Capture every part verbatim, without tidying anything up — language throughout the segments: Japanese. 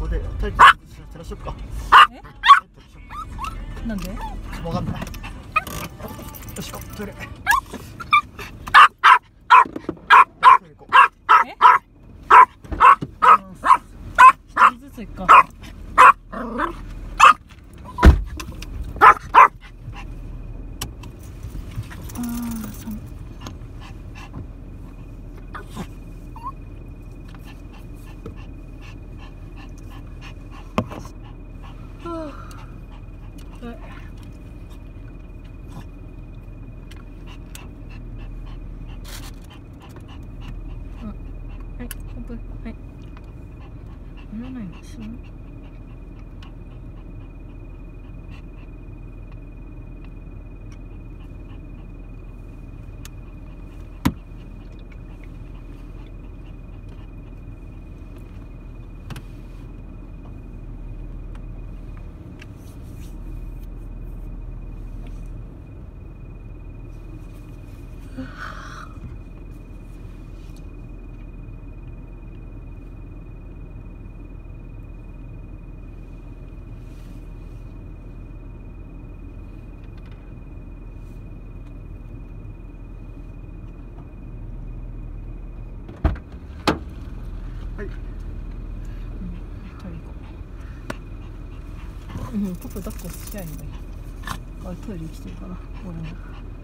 こでタイプ照らしよっか。 え？なんで？ わかんない。よしこ、トイレ。 え？一人ずつ行くか。はい、オープン。はい。乗らないんですよ。 はい。 うん、パパ抱っこしちゃえばいい。あれトイレ来てるから、俺も。 い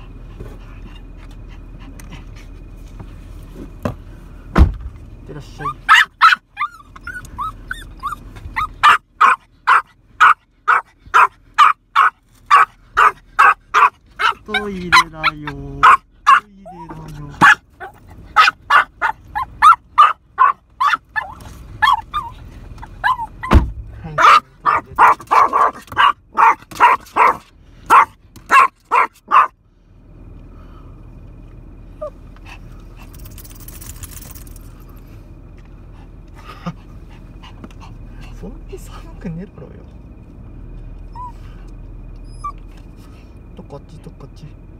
ってらっしゃい。トイレだよ。トイレだよ。そんなに寒くねえだろうよ。どっこっちどっこっち。